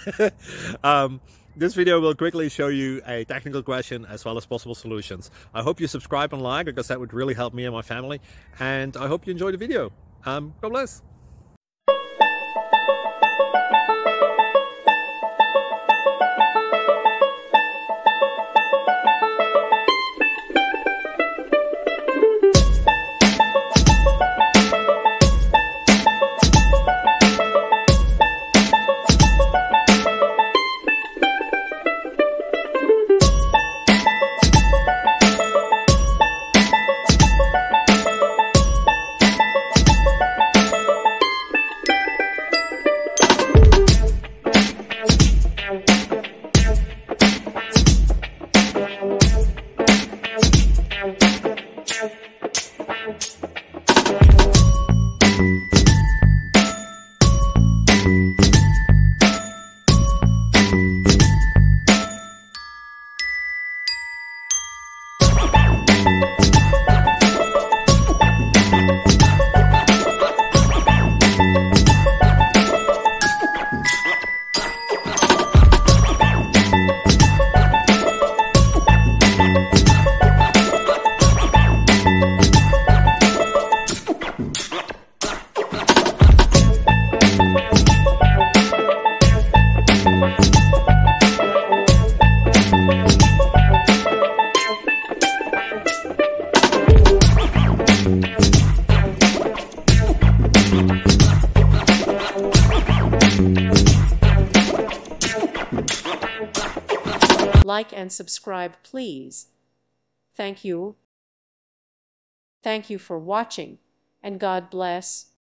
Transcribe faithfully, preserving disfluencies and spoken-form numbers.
um, this video will quickly show you a technical question as well as possible solutions. I hope you subscribe and like, because that would really help me and my family. And I hope you enjoy the video. Um, God bless. Like and subscribe, please. Thank you. Thank you for watching, and God bless.